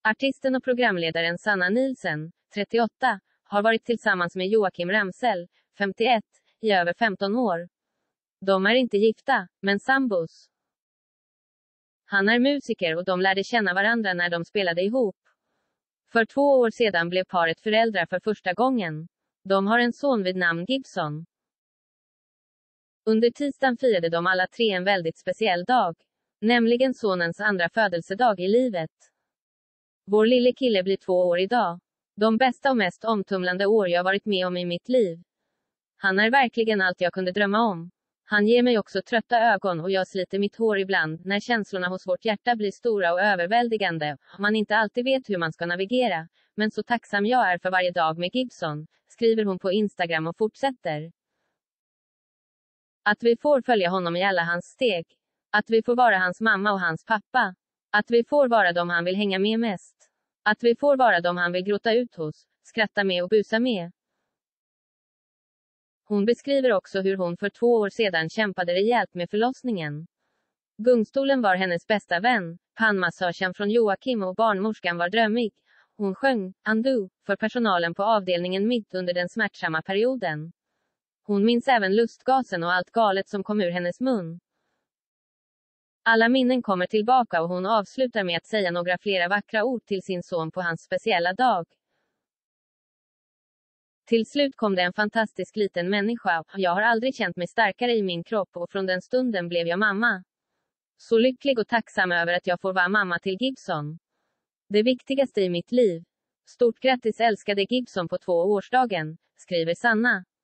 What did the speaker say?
Artisten och programledaren Sanna Nielsen, 38, har varit tillsammans med Joakim Ramsell, 51, i över 15 år. De är inte gifta, men sambos. Han är musiker och de lärde känna varandra när de spelade ihop. För 2 år sedan blev paret föräldrar för första gången. De har en son vid namn Gibson. Under tisdagen firade de alla 3 en väldigt speciell dag. Nämligen sonens andra födelsedag i livet. Vår lille kille blir 2 år idag. De bästa och mest omtumlande år jag varit med om i mitt liv. Han är verkligen allt jag kunde drömma om. Han ger mig också trötta ögon och jag sliter mitt hår ibland, när känslorna hos vårt hjärta blir stora och överväldigande, och man inte alltid vet hur man ska navigera. Men så tacksam jag är för varje dag med Gibson, skriver hon på Instagram och fortsätter. Att vi får följa honom i alla hans steg. Att vi får vara hans mamma och hans pappa. Att vi får vara dem han vill hänga med mest. Att vi får vara dem han vill gråta ut hos, skratta med och busa med. Hon beskriver också hur hon för 2 år sedan kämpade rejält med förlossningen. Gungstolen var hennes bästa vän, pannmassagen från Joakim och barnmorskan var drömmig. Hon sjöng Undo för personalen på avdelningen mitt under den smärtsamma perioden. Hon minns även lustgasen och allt galet som kom ur hennes mun. Alla minnen kommer tillbaka och hon avslutar med att säga några flera vackra ord till sin son på hans speciella dag. Till slut kom det en fantastisk liten människa. Jag har aldrig känt mig starkare i min kropp och från den stunden blev jag mamma. Så lycklig och tacksam över att jag får vara mamma till Gibson. Det viktigaste i mitt liv. Stort grattis älskade Gibson på 2-årsdagen, skriver Sanna.